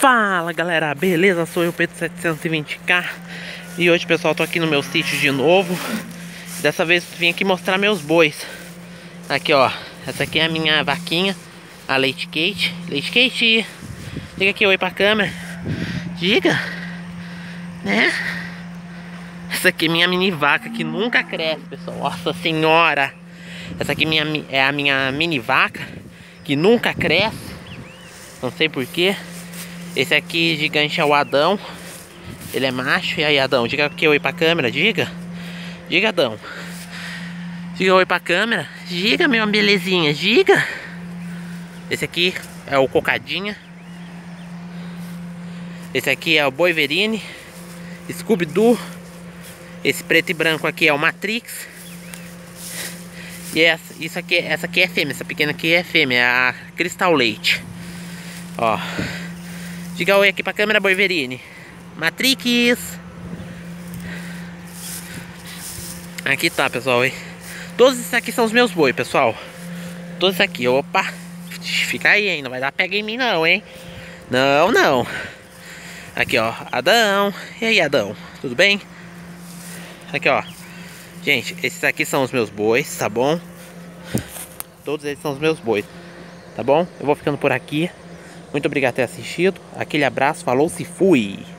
Fala galera, beleza? Sou eu, Pedro 720k. E hoje, pessoal, tô aqui no meu sítio de novo. Dessa vez vim aqui mostrar meus bois. Aqui, ó, essa aqui é a minha vaquinha, a Leite Kate. Leite Kate, diga aqui oi pra câmera. Diga, né? Essa aqui é minha mini vaca que nunca cresce, pessoal. Nossa senhora. Essa aqui é a minha mini vaca que nunca cresce. Não sei porquê. Esse aqui gigante é o Adão. Ele é macho. E aí, Adão, diga aqui oi pra câmera, diga. Diga, Adão. Diga oi pra câmera. Diga, meu belezinha, diga. Esse aqui é o Cocadinha. Esse aqui é o Boiverine, Scooby-Doo. Esse preto e branco aqui é o Matrix. E essa aqui é fêmea. Essa pequena aqui é fêmea, é a Cristal Leite. Ó, diga oi aqui pra câmera, Boiverine. Matrix. Aqui tá, pessoal. Todos esses aqui são os meus boi, pessoal. Todos esses aqui, opa. Fica aí, hein, não vai dar pega em mim não, hein. Não, não. Aqui, ó, Adão. E aí, Adão, tudo bem? Aqui, ó. Gente, esses aqui são os meus bois, tá bom? Todos eles são os meus bois, tá bom? Eu vou ficando por aqui. Muito obrigado por ter assistido. Aquele abraço, falou, se fui!